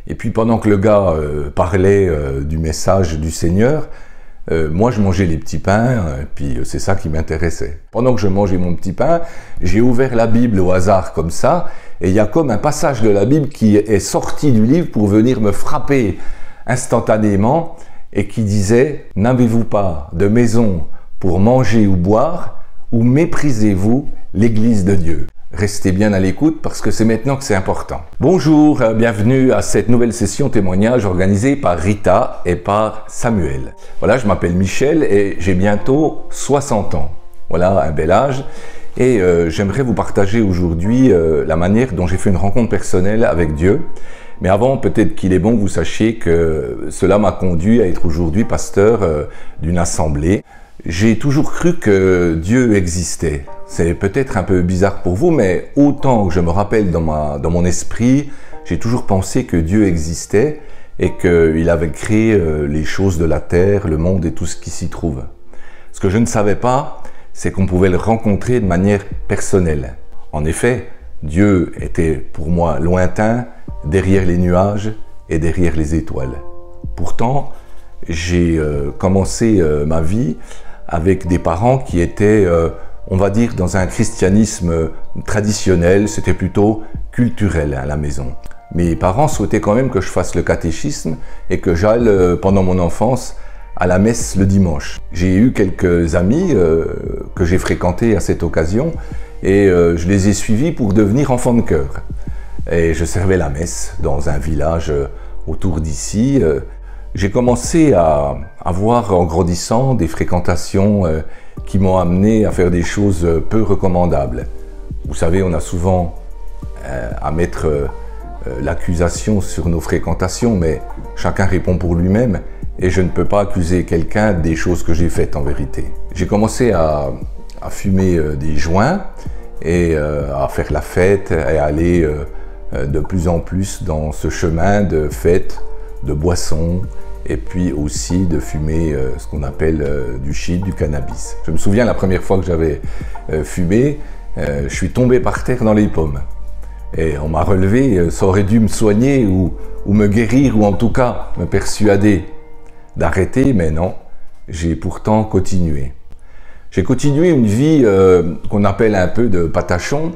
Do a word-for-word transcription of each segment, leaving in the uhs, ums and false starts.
Et puis pendant que le gars euh, parlait euh, du message du Seigneur, euh, moi je mangeais les petits pains, et puis c'est ça qui m'intéressait. Pendant que je mangeais mon petit pain, j'ai ouvert la Bible au hasard comme ça, et il y a comme un passage de la Bible qui est sorti du livre pour venir me frapper instantanément, et qui disait « N'avez-vous pas de maison pour manger ou boire, ou méprisez-vous l'Église de Dieu ?» Restez bien à l'écoute parce que c'est maintenant que c'est important. Bonjour, bienvenue à cette nouvelle session témoignage organisée par Rita et par Samuel. Voilà, je m'appelle Michel et j'ai bientôt soixante ans. Voilà, un bel âge. Et euh, j'aimerais vous partager aujourd'hui euh, la manière dont j'ai fait une rencontre personnelle avec Dieu. Mais avant, peut-être qu'il est bon que vous sachiez que cela m'a conduit à être aujourd'hui pasteur euh, d'une assemblée. J'ai toujours cru que Dieu existait. C'est peut-être un peu bizarre pour vous, mais autant que je me rappelle dans, ma, dans mon esprit, j'ai toujours pensé que Dieu existait et qu'il avait créé euh, les choses de la terre, le monde et tout ce qui s'y trouve. Ce que je ne savais pas, c'est qu'on pouvait le rencontrer de manière personnelle. En effet, Dieu était pour moi lointain, derrière les nuages et derrière les étoiles. Pourtant, j'ai euh, commencé euh, ma vie avec des parents qui étaient, euh, on va dire, dans un christianisme traditionnel, c'était plutôt culturel à la maison. Mes parents souhaitaient quand même que je fasse le catéchisme et que j'aille, euh, pendant mon enfance, à la messe le dimanche. J'ai eu quelques amis euh, que j'ai fréquentés à cette occasion et euh, je les ai suivis pour devenir enfant de chœur. Et je servais la messe dans un village euh, autour d'ici. Euh, J'ai commencé à avoir, en grandissant, des fréquentations euh, qui m'ont amené à faire des choses euh, peu recommandables. Vous savez, on a souvent euh, à mettre euh, l'accusation sur nos fréquentations, mais chacun répond pour lui-même et je ne peux pas accuser quelqu'un des choses que j'ai faites en vérité. J'ai commencé à, à fumer euh, des joints et euh, à faire la fête et à aller euh, de plus en plus dans ce chemin de fête, de boissons, et puis aussi de fumer euh, ce qu'on appelle euh, du shit, du cannabis. Je me souviens la première fois que j'avais euh, fumé, euh, je suis tombé par terre dans les pommes. Et on m'a relevé, euh, ça aurait dû me soigner ou, ou me guérir, ou en tout cas me persuader d'arrêter, mais non, j'ai pourtant continué. J'ai continué une vie euh, qu'on appelle un peu de patachon,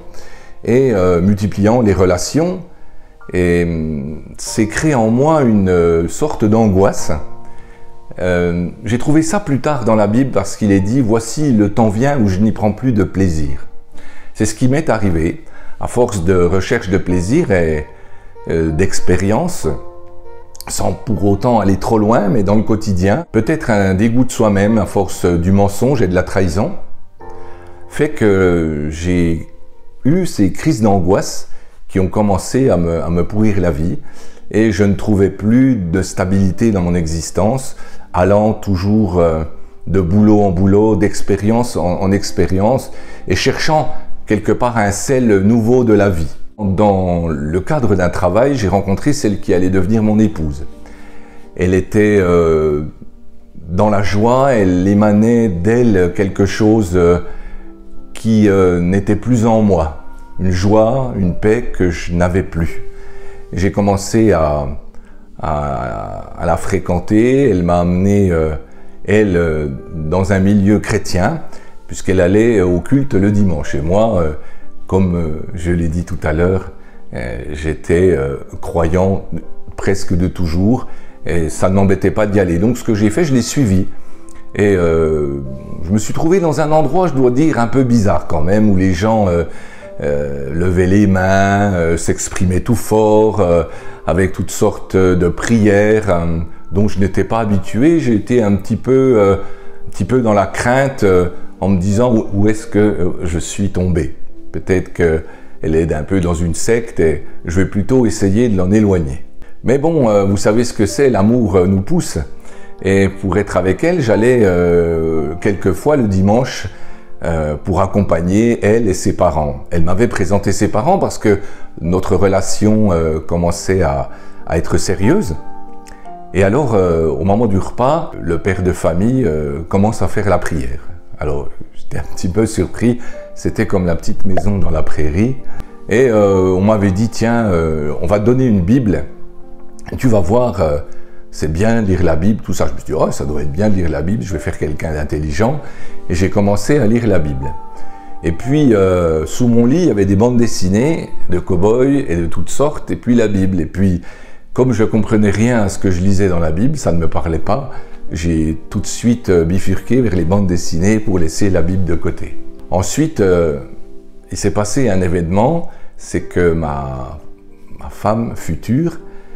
et euh, multipliant les relations, et c'est créé en moi une sorte d'angoisse. Euh, j'ai trouvé ça plus tard dans la Bible parce qu'il est dit « Voici, le temps vient où je n'y prends plus de plaisir ». C'est ce qui m'est arrivé à force de recherche de plaisir et euh, d'expérience, sans pour autant aller trop loin, mais dans le quotidien. Peut-être un dégoût de soi-même à force du mensonge et de la trahison, fait que j'ai eu ces crises d'angoisse qui ont commencé à me, à me pourrir la vie et je ne trouvais plus de stabilité dans mon existence, allant toujours euh, de boulot en boulot, d'expérience en, en expérience et cherchant quelque part un sel nouveau de la vie. Dans le cadre d'un travail, j'ai rencontré celle qui allait devenir mon épouse. Elle était euh, dans la joie, elle émanait d'elle quelque chose euh, qui euh, n'était plus en moi. Une joie, une paix que je n'avais plus. J'ai commencé à, à, à la fréquenter, elle m'a amené, euh, elle, euh, dans un milieu chrétien, puisqu'elle allait au culte le dimanche. Et moi, euh, comme euh, je l'ai dit tout à l'heure, euh, j'étais euh, croyant presque de toujours, et ça ne m'embêtait pas d'y aller. Donc ce que j'ai fait, je l'ai suivi. Et euh, je me suis trouvé dans un endroit, je dois dire, un peu bizarre quand même, où les gens euh, Euh, lever les mains, euh, s'exprimer tout fort, euh, avec toutes sortes de prières euh, dont je n'étais pas habitué. J'ai été un petit peu, euh, un petit peu dans la crainte euh, en me disant où, où est-ce que euh, je suis tombé. Peut-être qu'elle est un peu dans une secte et je vais plutôt essayer de l'en éloigner. Mais bon, euh, vous savez ce que c'est, l'amour euh, nous pousse. Et pour être avec elle, j'allais euh, quelquefois le dimanche Euh, pour accompagner elle et ses parents. Elle m'avait présenté ses parents parce que notre relation euh, commençait à, à être sérieuse. Et alors, euh, au moment du repas, le père de famille euh, commence à faire la prière. Alors, j'étais un petit peu surpris, c'était comme la petite maison dans la prairie. Et euh, on m'avait dit, tiens, euh, on va te donner une Bible tu vas voir, euh, c'est bien lire la Bible, tout ça. Je me suis dit, oh, ça doit être bien lire la Bible, je vais faire quelqu'un d'intelligent. Et j'ai commencé à lire la Bible. Et puis, euh, sous mon lit, il y avait des bandes dessinées de cow-boys et de toutes sortes, et puis la Bible. Et puis, comme je ne comprenais rien à ce que je lisais dans la Bible, ça ne me parlait pas, j'ai tout de suite bifurqué vers les bandes dessinées pour laisser la Bible de côté. Ensuite, euh, il s'est passé un événement, c'est que ma, ma femme future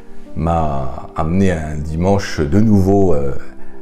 m'a amené un dimanche de nouveau euh,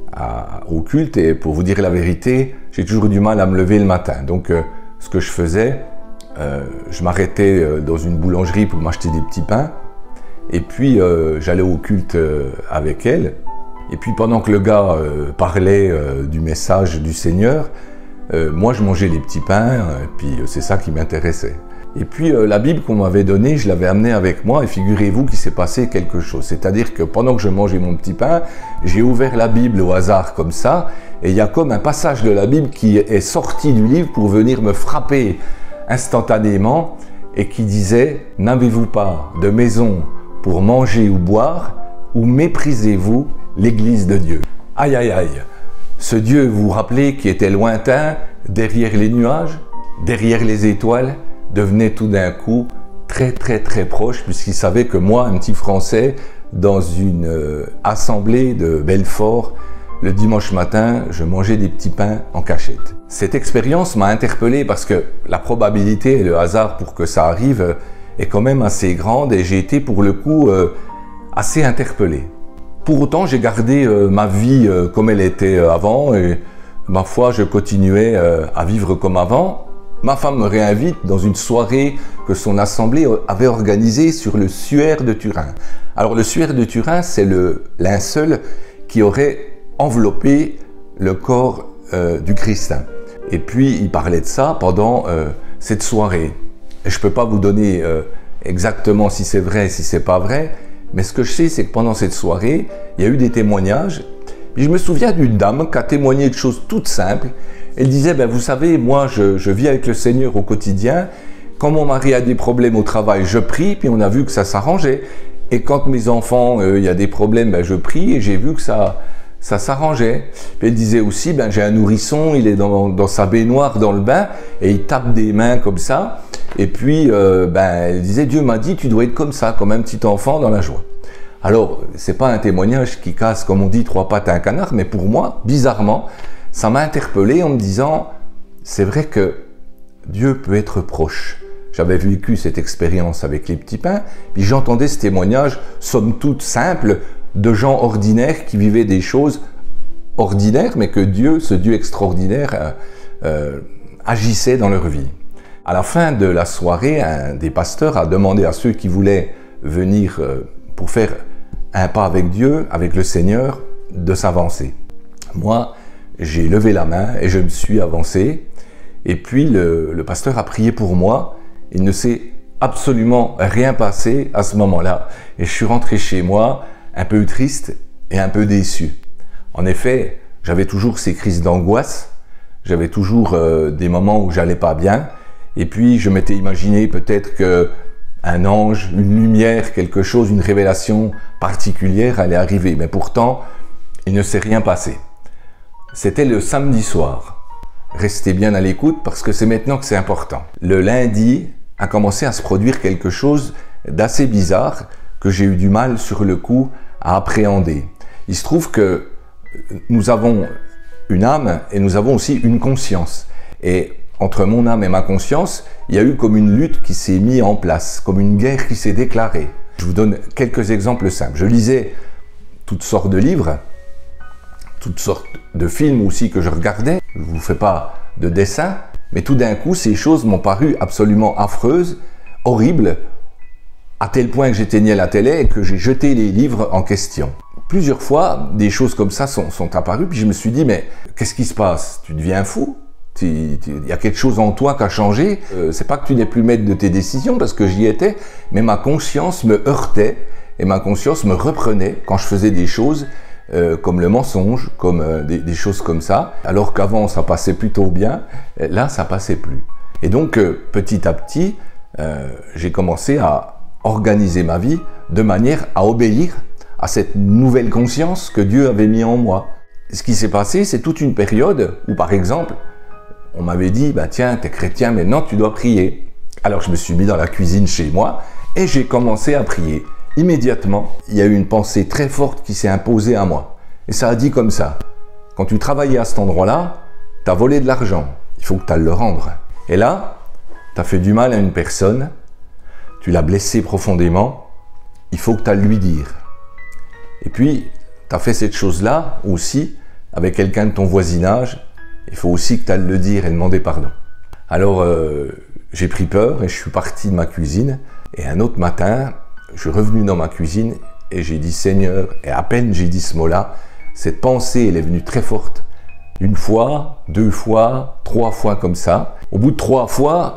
à, au culte, et pour vous dire la vérité, j'ai toujours du mal à me lever le matin. Donc, euh, ce que je faisais, euh, je m'arrêtais dans une boulangerie pour m'acheter des petits pains, et puis euh, j'allais au culte euh, avec elle. Et puis pendant que le gars euh, parlait euh, du message du Seigneur, euh, moi je mangeais les petits pains, et puis euh, c'est ça qui m'intéressait. Et puis euh, la Bible qu'on m'avait donnée, je l'avais amenée avec moi, et figurez-vous qu'il s'est passé quelque chose. C'est-à-dire que pendant que je mangeais mon petit pain, j'ai ouvert la Bible au hasard comme ça, et il y a comme un passage de la Bible qui est sorti du livre pour venir me frapper instantanément, et qui disait « N'avez-vous pas de maison pour manger ou boire, ou méprisez-vous l'Église de Dieu ?» Aïe aïe aïe, ce Dieu, vous vous rappelez, qui était lointain, derrière les nuages, derrière les étoiles, devenait tout d'un coup très très très proche, puisqu'il savait que moi, un petit Français, dans une euh, assemblée de Belfort, le dimanche matin, je mangeais des petits pains en cachette. Cette expérience m'a interpellé parce que la probabilité et le hasard pour que ça arrive est quand même assez grande, et j'ai été pour le coup euh, assez interpellé. Pour autant, j'ai gardé euh, ma vie euh, comme elle était euh, avant, et ma foi, je continuais euh, à vivre comme avant. Ma femme me réinvite dans une soirée que son assemblée avait organisée sur le suaire de Turin. Alors le suaire de Turin, c'est le linceul qui aurait enveloppé le corps euh, du Christ. Et puis il parlait de ça pendant euh, cette soirée. Et je ne peux pas vous donner euh, exactement si c'est vrai, si c'est pas vrai, mais ce que je sais, c'est que pendant cette soirée, il y a eu des témoignages. Puis je me souviens d'une dame qui a témoigné de choses toutes simples. Elle disait, ben, vous savez, moi je, je vis avec le Seigneur au quotidien. Quand mon mari a des problèmes au travail, je prie, puis on a vu que ça s'arrangeait. Et quand mes enfants, euh, il y a des problèmes, ben, je prie, et j'ai vu que ça, ça s'arrangeait. Puis elle disait aussi, ben, j'ai un nourrisson, il est dans, dans sa baignoire, dans le bain, et il tape des mains comme ça. Et puis, euh, ben, elle disait, Dieu m'a dit, tu dois être comme ça, comme un petit enfant dans la joie. Alors, c'est pas un témoignage qui casse, comme on dit, trois pattes à un canard, mais pour moi, bizarrement, ça m'a interpellé en me disant, c'est vrai que Dieu peut être proche. J'avais vécu cette expérience avec les petits pains, puis j'entendais ce témoignage, somme toute simple, de gens ordinaires qui vivaient des choses ordinaires, mais que Dieu, ce Dieu extraordinaire, euh, euh, agissait dans leur vie. À la fin de la soirée, un des pasteurs a demandé à ceux qui voulaient venir euh, pour faire un pas avec Dieu, avec le Seigneur, de s'avancer. Moi, j'ai levé la main et je me suis avancé. Et puis le, le pasteur a prié pour moi. Il ne s'est absolument rien passé à ce moment-là. Et je suis rentré chez moi un peu triste et un peu déçu. En effet, j'avais toujours ces crises d'angoisse. J'avais toujours euh, des moments où j'allais pas bien. Et puis je m'étais imaginé peut-être que un ange, une lumière, quelque chose, une révélation particulière allait arriver. Mais pourtant, il ne s'est rien passé. C'était le samedi soir. Restez bien à l'écoute parce que c'est maintenant que c'est important. Le lundi a commencé à se produire quelque chose d'assez bizarre que j'ai eu du mal sur le coup à appréhender. Il se trouve que nous avons une âme et nous avons aussi une conscience. Et entre mon âme et ma conscience, il y a eu comme une lutte qui s'est mise en place, comme une guerre qui s'est déclarée. Je vous donne quelques exemples simples. Je lisais toutes sortes de livres, toutes sortes de films aussi que je regardais. Je ne vous fais pas de dessin, mais tout d'un coup, ces choses m'ont paru absolument affreuses, horribles, à tel point que j'éteignais la télé et que j'ai jeté les livres en question. Plusieurs fois, des choses comme ça sont, sont apparues, puis je me suis dit, mais qu'est-ce qui se passe? Tu deviens fou? Il y a quelque chose en toi qui a changé. Euh, c'est pas que tu n'es plus maître de tes décisions, parce que j'y étais, mais ma conscience me heurtait et ma conscience me reprenait quand je faisais des choses euh, comme le mensonge, comme euh, des, des choses comme ça. Alors qu'avant ça passait plutôt bien, là ça passait plus. Et donc euh, petit à petit, euh, j'ai commencé à organiser ma vie de manière à obéir à cette nouvelle conscience que Dieu avait mis en moi. Ce qui s'est passé, c'est toute une période où, par exemple, on m'avait dit, bah, tiens, t'es chrétien, maintenant tu dois prier. Alors je me suis mis dans la cuisine chez moi et j'ai commencé à prier. Immédiatement, il y a eu une pensée très forte qui s'est imposée à moi. Et ça a dit comme ça, quand tu travaillais à cet endroit-là, tu as volé de l'argent, il faut que tu ailles le rendre. Et là, tu as fait du mal à une personne, tu l'as blessé profondément, il faut que tu ailles lui dire. Et puis, tu as fait cette chose-là aussi avec quelqu'un de ton voisinage, il faut aussi que tu ailles le dire et demander pardon. Alors, euh, j'ai pris peur et je suis parti de ma cuisine. Et un autre matin, je suis revenu dans ma cuisine et j'ai dit « Seigneur », et à peine j'ai dit ce mot-là, cette pensée, elle est venue très forte. Une fois, deux fois, trois fois comme ça. Au bout de trois fois,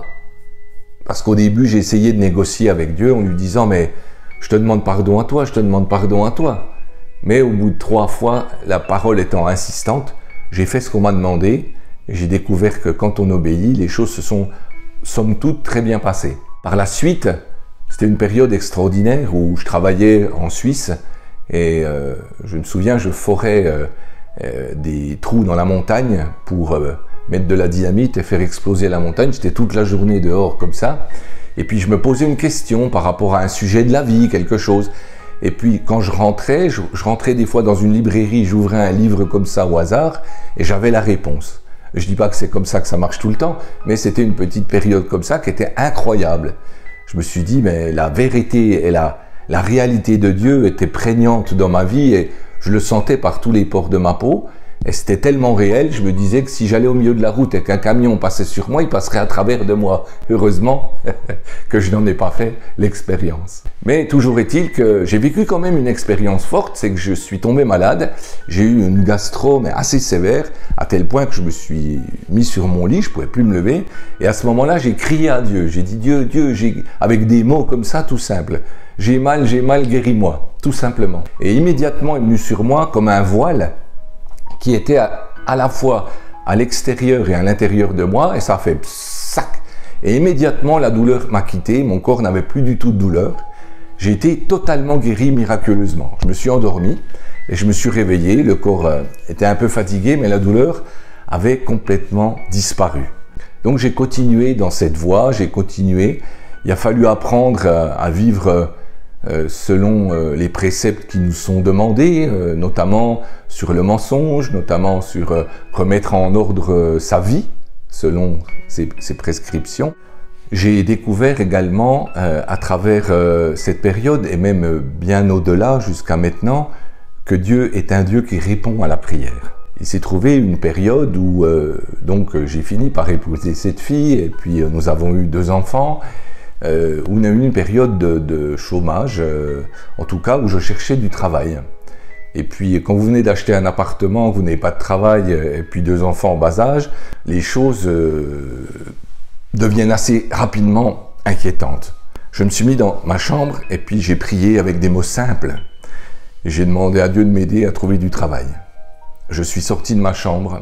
parce qu'au début, j'ai essayé de négocier avec Dieu en lui disant « Mais je te demande pardon à toi, je te demande pardon à toi ». Mais au bout de trois fois, la parole étant insistante, j'ai fait ce qu'on m'a demandé et j'ai découvert que quand on obéit, les choses se sont, somme toute, très bien passées. Par la suite, c'était une période extraordinaire où je travaillais en Suisse et euh, je me souviens, je forais euh, euh, des trous dans la montagne pour euh, mettre de la dynamite et faire exploser la montagne. J'étais toute la journée dehors comme ça. Et puis je me posais une question par rapport à un sujet de la vie, quelque chose. Et puis quand je rentrais, je, je rentrais des fois dans une librairie, j'ouvrais un livre comme ça au hasard et j'avais la réponse. Je dis pas que c'est comme ça que ça marche tout le temps, mais c'était une petite période comme ça qui était incroyable. Je me suis dit, mais la vérité et la, la réalité de Dieu étaient prégnantes dans ma vie et je le sentais par tous les pores de ma peau. Et c'était tellement réel, je me disais que si j'allais au milieu de la route et qu'un camion passait sur moi, il passerait à travers de moi. Heureusement que je n'en ai pas fait l'expérience. Mais toujours est-il que j'ai vécu quand même une expérience forte, c'est que je suis tombé malade. J'ai eu une gastro mais assez sévère, à tel point que je me suis mis sur mon lit, je ne pouvais plus me lever. Et à ce moment-là, j'ai crié à Dieu. J'ai dit, Dieu, Dieu, j'ai... avec des mots comme ça, tout simple. J'ai mal, j'ai mal, guéris-moi, tout simplement. Et immédiatement est venu sur moi comme un voile qui était à, à la fois à l'extérieur et à l'intérieur de moi, et ça a fait sac. Et immédiatement, la douleur m'a quitté, mon corps n'avait plus du tout de douleur. J'ai été totalement guéri miraculeusement. Je me suis endormi et je me suis réveillé, le corps euh, était un peu fatigué, mais la douleur avait complètement disparu. Donc j'ai continué dans cette voie, j'ai continué. Il a fallu apprendre euh, à vivre euh, Euh, selon euh, les préceptes qui nous sont demandés, euh, notamment sur le mensonge, notamment sur euh, remettre en ordre euh, sa vie, selon ses, ses prescriptions. J'ai découvert également, euh, à travers euh, cette période, et même euh, bien au-delà jusqu'à maintenant, que Dieu est un Dieu qui répond à la prière. Il s'est trouvé une période où euh, donc j'ai fini par épouser cette fille, et puis euh, nous avons eu deux enfants, Euh, où on a eu une période de, de chômage, euh, en tout cas où je cherchais du travail. Et puis quand vous venez d'acheter un appartement, vous n'avez pas de travail et puis deux enfants en bas âge, les choses euh, deviennent assez rapidement inquiétantes. Je me suis mis dans ma chambre et puis j'ai prié avec des mots simples. J'ai demandé à Dieu de m'aider à trouver du travail. Je suis sorti de ma chambre,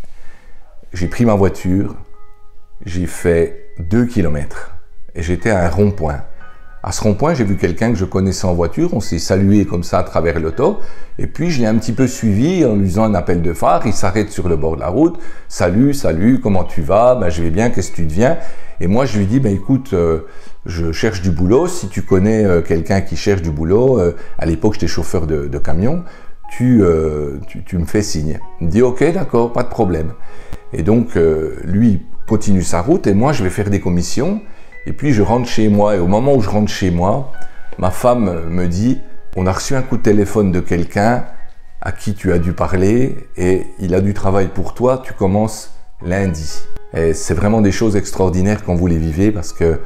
j'ai pris ma voiture, j'ai fait deux kilomètres. Et j'étais à un rond-point. À ce rond-point, j'ai vu quelqu'un que je connaissais en voiture, on s'est salué comme ça à travers l'auto, et puis je l'ai un petit peu suivi en lui faisant un appel de phare, il s'arrête sur le bord de la route, « Salut, salut, comment tu vas? Ben, je vais bien, qu'est-ce que tu deviens ?» Et moi, je lui dis, ben, « Écoute, euh, je cherche du boulot, si tu connais euh, quelqu'un qui cherche du boulot, euh, à l'époque j'étais chauffeur de, de camion, tu, euh, tu, tu me fais signe. » Il me dit, « Ok, d'accord, pas de problème. » Et donc, euh, lui continue sa route, et moi, je vais faire des commissions. Et puis je rentre chez moi, et au moment où je rentre chez moi, ma femme me dit « On a reçu un coup de téléphone de quelqu'un à qui tu as dû parler et il a du travail pour toi, tu commences lundi. » Et c'est vraiment des choses extraordinaires quand vous les vivez parce qu'il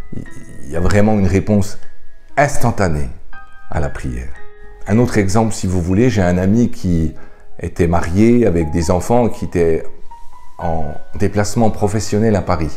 y a vraiment une réponse instantanée à la prière. Un autre exemple, si vous voulez, j'ai un ami qui était marié avec des enfants qui étaient en déplacement professionnel à Paris.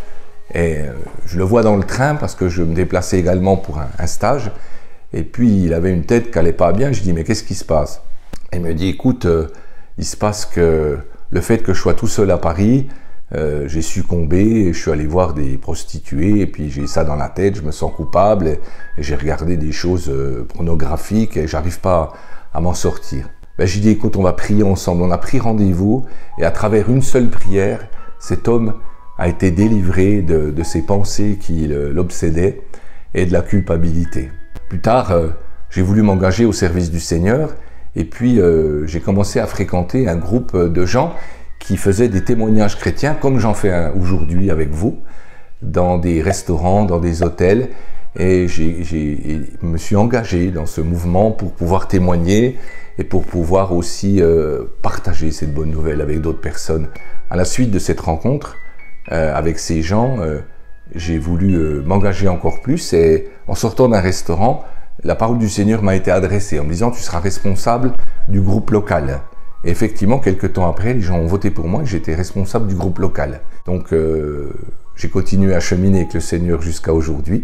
Et je le vois dans le train parce que je me déplaçais également pour un, un stage. Et puis il avait une tête qui n'allait pas bien. Je dis mais qu'est-ce qui se passe? Il me dit écoute, euh, il se passe que le fait que je sois tout seul à Paris euh, j'ai succombé, et je suis allé voir des prostituées, et puis j'ai ça dans la tête, je me sens coupable, et, et j'ai regardé des choses euh, pornographiques, et j'arrive pas à, à m'en sortir. Ben, j'ai dit, écoute, on va prier ensemble. On a pris rendez-vous, et à travers une seule prière, cet homme a été délivré de, de ces pensées qui l'obsédaient et de la culpabilité. Plus tard, euh, j'ai voulu m'engager au service du Seigneur, et puis euh, j'ai commencé à fréquenter un groupe de gens qui faisaient des témoignages chrétiens, comme j'en fais un aujourd'hui avec vous, dans des restaurants, dans des hôtels, et j'ai, j'ai, je me suis engagé dans ce mouvement pour pouvoir témoigner et pour pouvoir aussi euh, partager cette bonne nouvelle avec d'autres personnes. À la suite de cette rencontre euh, avec ces gens, euh, j'ai voulu euh, m'engager encore plus, et en sortant d'un restaurant, la parole du Seigneur m'a été adressée en me disant « Tu seras responsable du groupe local ». Et effectivement, quelques temps après, les gens ont voté pour moi et j'étais responsable du groupe local. Donc, euh, j'ai continué à cheminer avec le Seigneur jusqu'à aujourd'hui.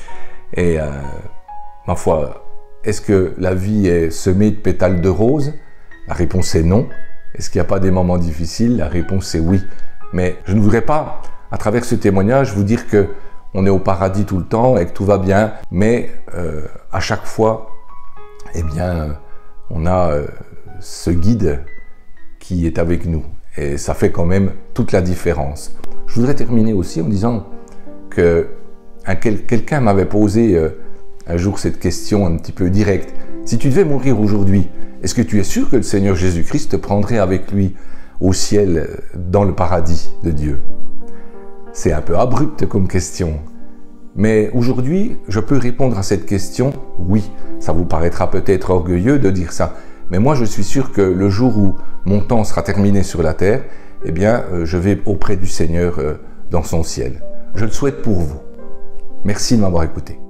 Et euh, ma foi, est-ce que la vie est semée de pétales de roses? La réponse est non. Est-ce qu'il n'y a pas des moments difficiles? La réponse est oui. Mais je ne voudrais pas, à travers ce témoignage, vous dire que on est au paradis tout le temps et que tout va bien, mais euh, à chaque fois, eh bien, on a euh, ce guide qui est avec nous. Et ça fait quand même toute la différence. Je voudrais terminer aussi en disant que un, quel, quelqu'un m'avait posé euh, un jour cette question un petit peu directe. Si tu devais mourir aujourd'hui, est-ce que tu es sûr que le Seigneur Jésus-Christ te prendrait avec lui au ciel, dans le paradis de Dieu? C'est un peu abrupt comme question. Mais aujourd'hui, je peux répondre à cette question, oui. Ça vous paraîtra peut-être orgueilleux de dire ça. Mais moi, je suis sûr que le jour où mon temps sera terminé sur la terre, eh bien, je vais auprès du Seigneur dans son ciel. Je le souhaite pour vous. Merci de m'avoir écouté.